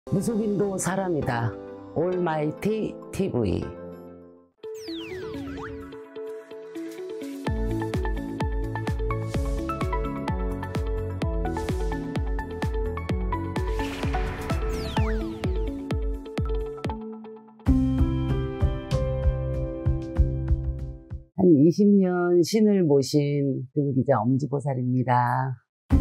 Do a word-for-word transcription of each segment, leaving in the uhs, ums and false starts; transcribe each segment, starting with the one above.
무속인도 사람이다. 올마이티 티비. 한 이십 년 신을 모신 등기자 엄지보살입니다.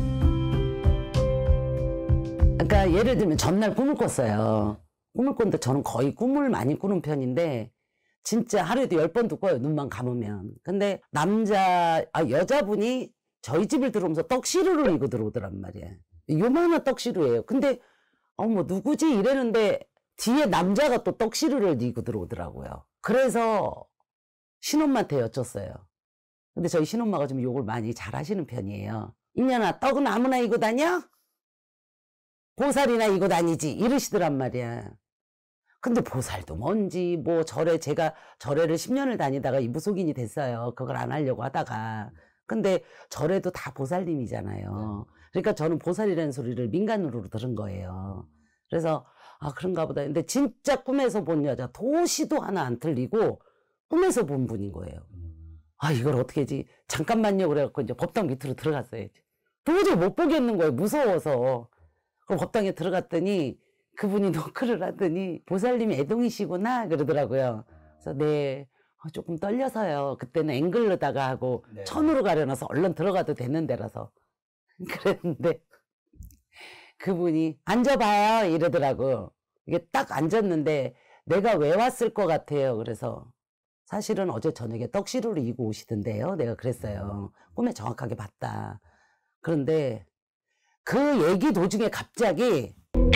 그러니까 예를 들면 전날 꿈을 꿨어요. 꿈을 꿨는데 저는 거의 꿈을 많이 꾸는 편인데 진짜 하루에도 열 번도 꿔요. 눈만 감으면. 근데 남자, 아, 여자분이 저희 집을 들어오면서 떡시루를 이고 들어오더란 말이에요. 요만한 떡시루예요. 근데 어머 누구지 이랬는데 뒤에 남자가 또 떡시루를 이고 들어오더라고요. 그래서 신엄마한테 여쭸어요. 근데 저희 신엄마가 좀 욕을 많이 잘 하시는 편이에요. 이년아 떡은 아무나 이고 다녀? 보살이나 이고 다니지 이러시더란 말이야. 근데 보살도 뭔지 뭐 절에 제가 절에를 십 년을 다니다가 이 무속인이 됐어요. 그걸 안 하려고 하다가. 근데 절에도 다 보살님이잖아요. 그러니까 저는 보살이라는 소리를 민간으로 들은 거예요. 그래서 아 그런가 보다. 근데 진짜 꿈에서 본 여자 도시도 하나 안 틀리고 꿈에서 본 분인 거예요. 아 이걸 어떻게 하지? 잠깐만요 그래갖고 이제 법당 밑으로 들어갔어요. 도저히 못 보겠는 거예요. 무서워서. 그럼 법당에 들어갔더니 그분이 노크를 하더니 보살님이 애동이시구나 그러더라고요. 그래서 네 조금 떨려서요. 그때는 앵글로다가 하고 네. 천으로 가려놔서 얼른 들어가도 되는 데라서 그랬는데 그분이 앉아봐요 이러더라고. 이게 딱 앉았는데 내가 왜 왔을 것 같아요. 그래서 사실은 어제 저녁에 떡시루를 이고 오시던데요. 내가 그랬어요. 꿈에 정확하게 봤다. 그런데 그 얘기 도중에 갑자기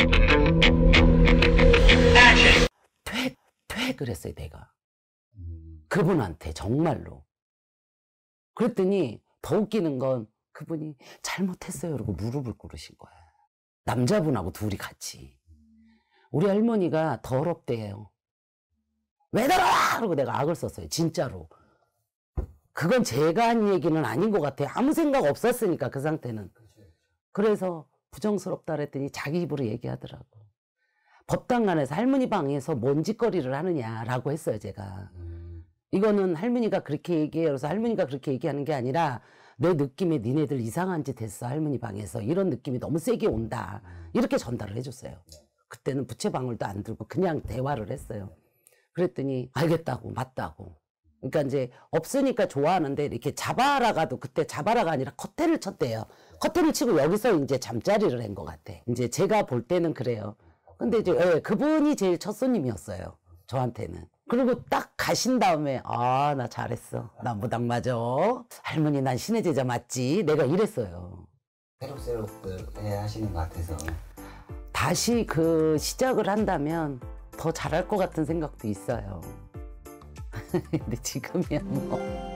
퇴, 퇴 그랬어요 내가. 그분한테 정말로. 그랬더니 더 웃기는 건 그분이 잘못했어요 그러고 무릎을 꿇으신 거야. 남자분하고 둘이 같이. 우리 할머니가 더럽대요. 왜 더러워! 그러고 내가 악을 썼어요 진짜로. 그건 제가 한 얘기는 아닌 것 같아요. 아무 생각 없었으니까 그 상태는. 그래서 부정스럽다 그랬더니 자기 입으로 얘기하더라고. 법당관에서 할머니 방에서 뭔 짓거리를 하느냐라고 했어요 제가. 음. 이거는 할머니가 그렇게 얘기해요. 그래서 할머니가 그렇게 얘기하는 게 아니라 내 느낌에 니네들 이상한 짓 했어 할머니 방에서. 이런 느낌이 너무 세게 온다. 음. 이렇게 전달을 해줬어요. 그때는 부채방울도 안 들고 그냥 대화를 했어요. 그랬더니 알겠다고 맞다고. 그러니까 이제 없으니까 좋아하는데 이렇게 자바라가도 그때 자바라가 아니라 커튼을 쳤대요. 커튼을 치고 여기서 이제 잠자리를 한 것 같아. 이제 제가 볼 때는 그래요. 근데 이제 예, 그분이 제일 첫 손님이었어요. 저한테는. 그리고 딱 가신 다음에 아, 나 잘했어. 나 무당 맞아. 할머니 난 신의 제자 맞지? 내가 이랬어요. 새록새록 해 하시는 것 같아서. 다시 그 시작을 한다면 더 잘할 것 같은 생각도 있어요. 근데 지금이야 뭐.